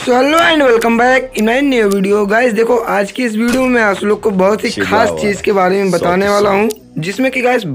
So hello and welcome back in my new video guys. देखो आज की इस वीडियो में आप लोग को बहुत ही खास चीज़ के बारे में बताने वाला हूँ, जिसमें कि गाइस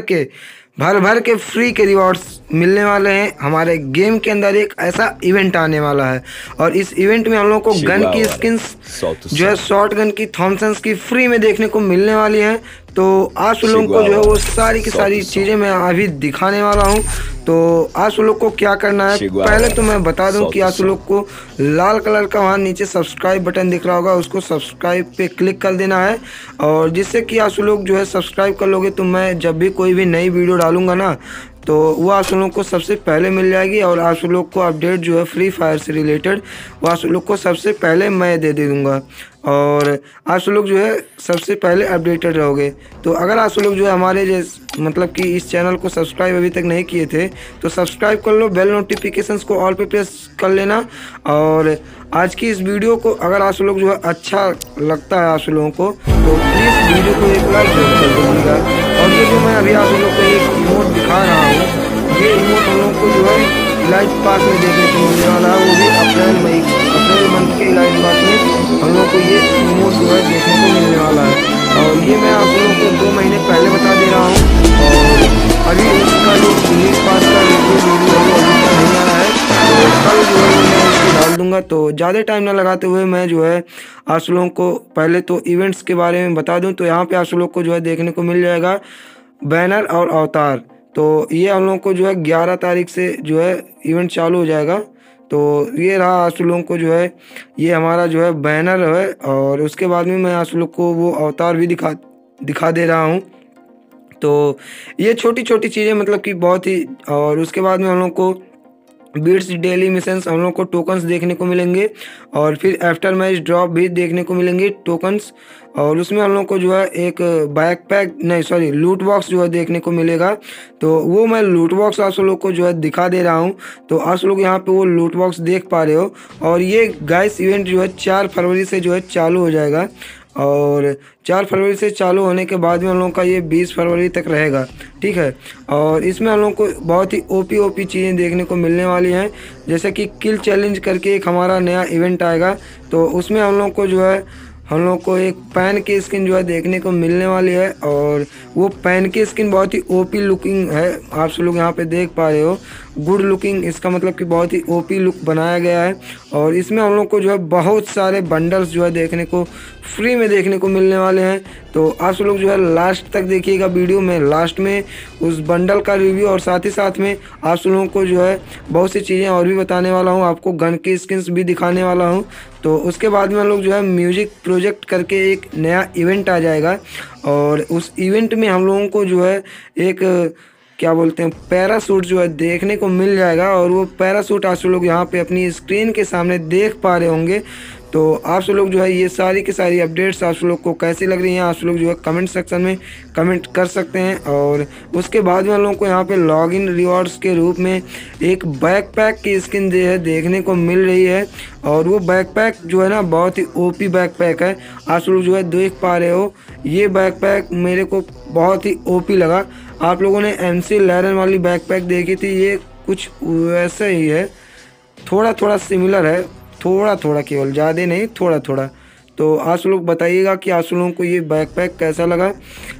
भर भर के फ्री के रिवॉर्ड्स मिलने वाले हैं। हमारे गेम के अंदर एक ऐसा इवेंट आने वाला है और इस इवेंट में हम लोग को गन की स्किन्स जो है शॉर्ट गन की थॉमसन्स की फ्री में देखने को मिलने वाली है। तो आप लोगों को जो है वो सारी की सारी चीज़ें मैं अभी दिखाने वाला हूँ। तो आप लोग को क्या करना है, पहले तो मैं बता दूं कि आप लोग को लाल कलर का वहाँ नीचे सब्सक्राइब बटन दिख रहा होगा, उसको सब्सक्राइब पे क्लिक कर देना है। और जिससे कि आप लोग जो है सब्सक्राइब कर लोगे तो मैं जब भी कोई भी नई वीडियो डालूंगा ना तो वो आप लोग को सबसे पहले मिल जाएगी। और आप लोग को अपडेट जो है फ्री फायर से रिलेटेड वो आप लोग को सबसे पहले मैं दे दूँगा और आप लोग जो है सबसे पहले अपडेटेड रहोगे। तो अगर आप लोग जो है हमारे जैसे मतलब कि इस चैनल को सब्सक्राइब अभी तक नहीं किए थे तो सब्सक्राइब कर लो, बेल नोटिफिकेशंस को ऑल पे प्रेस कर लेना। और आज की इस वीडियो को अगर आप लोग जो है अच्छा लगता है आप लोगों को तो प्लीज़ वीडियो को एक लाइक जरूर कर दीजिएगा। और ये जो मैं अभी आप लोगों को एक इमोट दिखा रहा हूँ, ये इमोट हम लोग को जो है लाइट पास में देखने को मिलने वाला है, वो भी अप्रैल मंथ के लाइट पास में हम लोग को ये इमोट जो है देखने को मिलने वाला है। और ये मैं आप लोगों को 2 महीने पहले बता दे रहा हूँ और अभी उसका जो रिलीज पास का वीडियो है वो अभी तक नहीं आया है, तो कल जो है मैं उसको डाल दूंगा। तो ज़्यादा टाइम ना लगाते हुए मैं जो है आप लोगों को पहले तो इवेंट्स के बारे में बता दूं। तो यहाँ पे आप लोग को जो है देखने को मिल जाएगा बैनर और अवतार। तो ये हम लोग को जो है 11 तारीख से जो है इवेंट चालू हो जाएगा। तो ये रहा आप लोगों को जो है ये हमारा जो है बैनर है और उसके बाद में मैं आप लोग को वो अवतार भी दिखा दे रहा हूँ। तो ये छोटी छोटी चीज़ें मतलब कि बहुत ही, और उसके बाद में हम लोग को बीट्स डेली मिशंस हम लोग को टोकन्स देखने को मिलेंगे और फिर आफ्टर मैच ड्रॉप भी देखने को मिलेंगे टोकन्स। और उसमें हम लोग को जो है एक लूट बॉक्स जो है देखने को मिलेगा। तो वो मैं लूट बॉक्स आप लोग को जो है दिखा दे रहा हूँ। तो आप लोग यहाँ पे वो लूट बॉक्स देख पा रहे हो। और ये गाइस इवेंट जो है 4 फरवरी से जो है चालू हो जाएगा और 4 फरवरी से चालू होने के बाद में हम लोगों का ये 20 फरवरी तक रहेगा, ठीक है। और इसमें हम लोग को बहुत ही ओपी चीज़ें देखने को मिलने वाली हैं, जैसे कि किल चैलेंज करके एक हमारा नया इवेंट आएगा। तो उसमें हम लोग को जो है हम लोग को एक पैन की स्किन जो है देखने को मिलने वाली है और वो पैन की स्किन बहुत ही ओपी लुकिंग है, आप सब लोग यहाँ पे देख पा रहे हो। गुड लुकिंग, इसका मतलब कि बहुत ही ओपी लुक बनाया गया है। और इसमें हम लोग को जो है बहुत सारे बंडल्स जो है देखने को फ्री में देखने को मिलने वाले हैं। तो आप सब लोग जो है लास्ट तक देखिएगा वीडियो में, लास्ट में उस बंडल का रिव्यू और साथ ही साथ में आप सब लोगों को जो है बहुत सी चीज़ें और भी बताने वाला हूँ, आपको गन की स्किन्स भी दिखाने वाला हूँ। तो उसके बाद में हम लोग जो है म्यूजिक प्रोजेक्ट करके एक नया इवेंट आ जाएगा और उस इवेंट में हम लोगों को जो है एक क्या बोलते हैं पैरासूट जो है देखने को मिल जाएगा। और वो पैरासूट आप लोग यहाँ पे अपनी स्क्रीन के सामने देख पा रहे होंगे। तो आप सब लोग जो है ये सारी की सारी अपडेट्स आप लोग को कैसी लग रही हैं आप लोग जो है कमेंट सेक्शन में कमेंट कर सकते हैं। और उसके बाद में हम लोग को यहाँ पे लॉगिन रिवॉर्ड्स के रूप में एक बैकपैक की स्किन जो है देखने को मिल रही है। और वो बैकपैक जो है ना बहुत ही ओपी बैकपैक है, आप लोग जो है देख पा रहे हो। ये बैकपैक मेरे को बहुत ही ओपी लगा। आप लोगों ने MC लैरन वाली बैकपैक देखी थी, ये कुछ वैसा ही है, थोड़ा थोड़ा सिमिलर है, थोड़ा थोड़ा, केवल ज़्यादा नहीं, थोड़ा थोड़ा। तो आप लोग बताइएगा कि आप लोगों को ये बैकपैक कैसा लगा।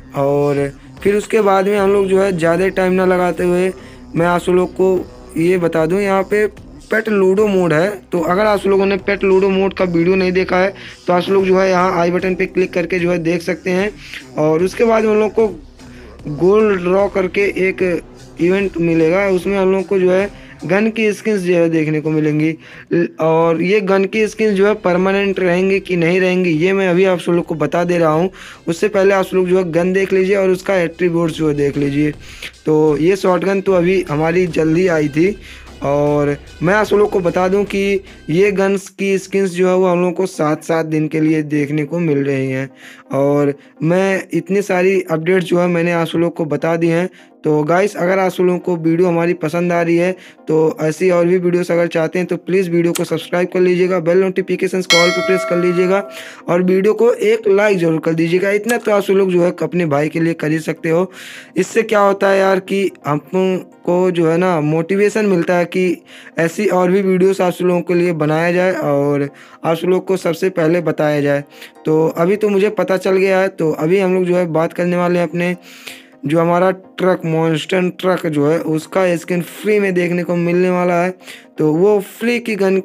और फिर उसके बाद में हम लोग जो है ज़्यादा टाइम ना लगाते हुए मैं आप लोग को ये बता दूं, यहाँ पे पेट लूडो मोड है। तो अगर आप लोगों ने पेट लूडो मोड का वीडियो नहीं देखा है तो आप लोग जो है यहाँ आई बटन पे क्लिक करके जो है देख सकते हैं। और उसके बाद हम लोग को गोल्ड ड्रॉ करके एक इवेंट मिलेगा, उसमें हम लोग को जो है गन की स्किन्स जो है देखने को मिलेंगी। और ये गन की स्किन्स जो है परमानेंट रहेंगी कि नहीं रहेंगी ये मैं अभी आप सब लोग को बता दे रहा हूँ। उससे पहले आप लोग जो है गन देख लीजिए और उसका एट्रीब्यूट्स जो है देख लीजिए। तो ये शॉर्ट गन तो अभी हमारी जल्दी आई थी और मैं आप लोग को बता दूं कि ये गन्स की स्किन्स जो है वो हम लोग को 7-7 दिन के लिए देखने को मिल रही हैं। और मैं इतनी सारी अपडेट्स जो है मैंने आप लोग को बता दी हैं। तो गाइस अगर आप लोगों को वीडियो हमारी पसंद आ रही है तो ऐसी और भी वीडियोस अगर चाहते हैं तो प्लीज़ वीडियो को सब्सक्राइब कर लीजिएगा, बेल नोटिफिकेशंस कॉल पे प्रेस कर लीजिएगा और वीडियो को एक लाइक ज़रूर कर दीजिएगा। इतना तो आप लोग जो है अपने भाई के लिए कर ही सकते हो। इससे क्या होता है यार कि हमको जो है ना मोटिवेशन मिलता है कि ऐसी और भी वीडियोस आप लोगों के लिए बनाया जाए और आप लोग को सबसे पहले बताया जाए। तो अभी तो मुझे पता चल गया है, तो अभी हम लोग जो है बात करने वाले हैं अपने जो हमारा ट्रक मॉन्स्टर ट्रक जो है उसका स्किन फ्री में देखने को मिलने वाला है। तो वो फ्री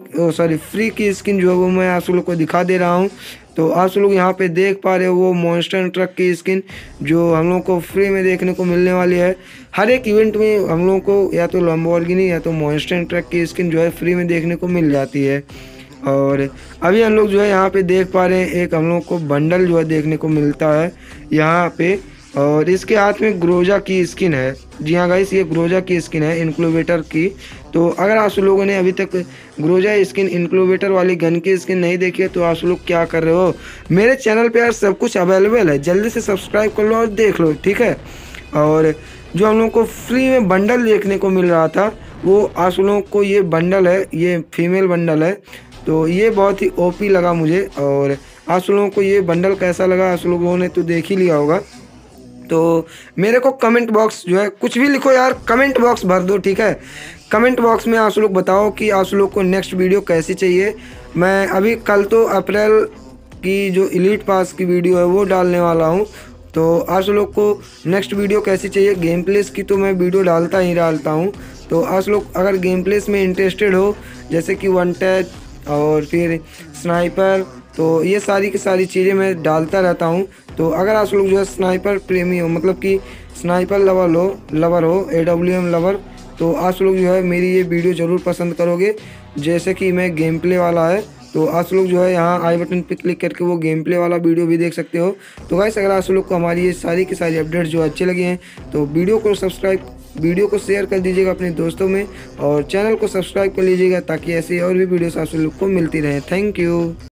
की स्किन जो है वो मैं आप लोग को दिखा दे रहा हूँ। तो आप लोग यहाँ पे देख पा रहे हो वो मॉन्स्टर ट्रक की स्किन जो हम लोग को फ्री में देखने को मिलने वाली है। हर एक इवेंट में हम लोग को या तो लैम्बोर्गिनी या तो मॉन्स्टर ट्रक की स्किन जो है फ्री में देखने को मिल जाती है। और अभी हम लोग जो है यहाँ पे देख पा रहे हैं एक हम लोग को बंडल जो है देखने को मिलता है यहाँ पे, और इसके हाथ में ग्रोजा की स्किन है। जी हाँ गाइस, ये ग्रोजा की स्किन है इनक्यूबेटर की। तो अगर आप लोगों ने अभी तक ग्रोजा स्किन इनक्यूबेटर वाली गन की स्किन नहीं देखी है तो आप लोग क्या कर रहे हो। मेरे चैनल पे यार सब कुछ अवेलेबल है, जल्दी से सब्सक्राइब कर लो और देख लो, ठीक है। और जो हम लोग को फ्री में बंडल देखने को मिल रहा था वो आप लोगों को ये बंडल है, ये फीमेल बंडल है। तो ये बहुत ही ओपी लगा मुझे। और आप लोगों को ये बंडल कैसा लगा आप लोगों ने तो देख ही लिया होगा। तो मेरे को कमेंट बॉक्स जो है कुछ भी लिखो यार, कमेंट बॉक्स भर दो, ठीक है। कमेंट बॉक्स में आप लोग बताओ कि आप लोग को नेक्स्ट वीडियो कैसी चाहिए। मैं अभी कल तो अप्रैल की जो एलीट पास की वीडियो है वो डालने वाला हूँ। तो आप लोग को नेक्स्ट वीडियो कैसी चाहिए, गेम प्लेस की तो मैं वीडियो डालता हूँ। तो आप लोग अगर गेम प्लेस में इंटरेस्टेड हो जैसे कि वन टैच और फिर स्नाइपर, तो ये सारी की सारी चीज़ें मैं डालता रहता हूँ। तो अगर आप लोग जो है स्नाइपर प्रेमी हो, मतलब कि स्नाइपर लवर हो AWM लवर, तो आप लोग जो है मेरी ये वीडियो ज़रूर पसंद करोगे। जैसे कि मैं गेम प्ले वाला है तो आप लोग जो है यहाँ आई बटन पे क्लिक करके वो गेम प्ले वाला वीडियो भी देख सकते हो। तो गाइस अगर आप लोग को हमारी ये सारी की सारी अपडेट्स जो अच्छे लगे हैं तो वीडियो को शेयर कर दीजिएगा अपने दोस्तों में और चैनल को सब्सक्राइब कर लीजिएगा ताकि ऐसी और भी वीडियोस आप लोग को मिलती रहे। Thank you.